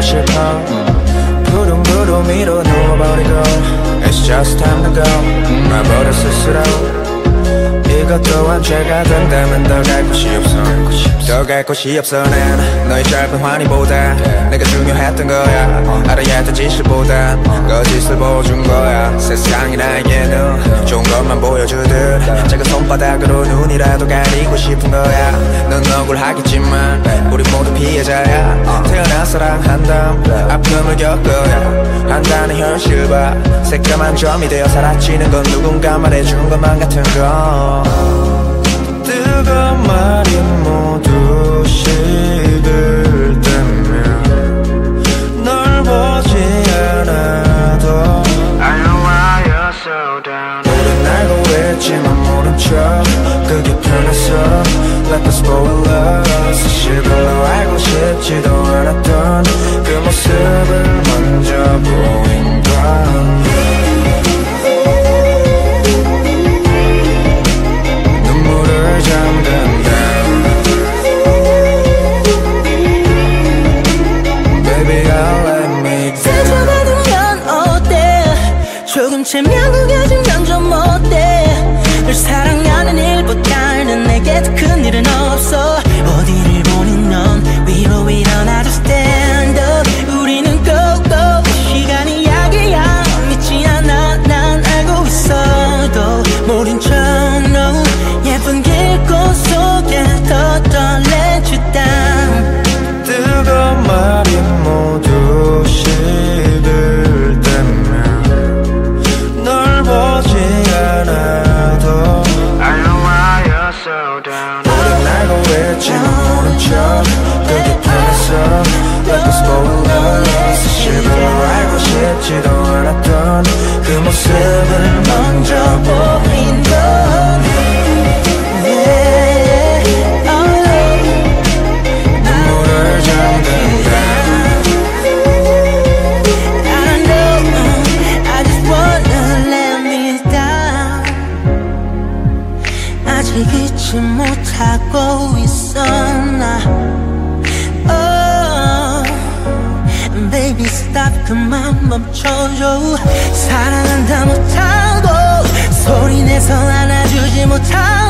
싶어 부릉부릉 위로 누워버리고 It's just time to go 나버려 스스로 이것 또한 죄가 된다면 더 갈 곳이 없어 더 갈 곳이 없어 난 너의 짧은 환희보다 내가 중요했던 거야 알아야 했던 진실보다 거짓을 보여준 거야 세상이 나에게는 좋은 것만 보여주듯 작은 손바닥으로 눈이라도 가리고 싶은 거야 넌 억울하겠지만 우리 모두 피해자야 태어나 사랑한담 아픔을 겪어야 한다는 현실과 새까만 점이 되어 사라지는 건 누군가 말해준 것만 같은 거 뜨거운 말이 모두 식을 때면 널 보지 않아도 I know why you're so down 우린 알고 있지만 모른 척 그게 편해서 Let the spoiler 사실 별로 알고 싶지도 않았던 그 모습을 먼저 보인 건 조금쯤 양국해지면 좀 어때 널 사랑하는 일보다는 내게 더 큰 일은 없어 어디를 보는 넌 위로 일어나도 stand up 우리는 go go 시간이 약이야 믿지 않아 난 알고 있어도 모른 척 no 예쁜 길꽃 속에 더 let you down 뜨거운 말이 모두 식을 때면 보지 않아도 I know why you're so down 우린 알고 있지만 모른 척 그게 편해서 Let the spoiler 사실 별로 알고 싶지도 않았던 그 모습을 먼저 보인 건 눈물을 잠근다 잊지 못하고 있어 나 oh, Baby stop 그만 멈춰줘 사랑한다 못하고 소리내서 안아주지 못하고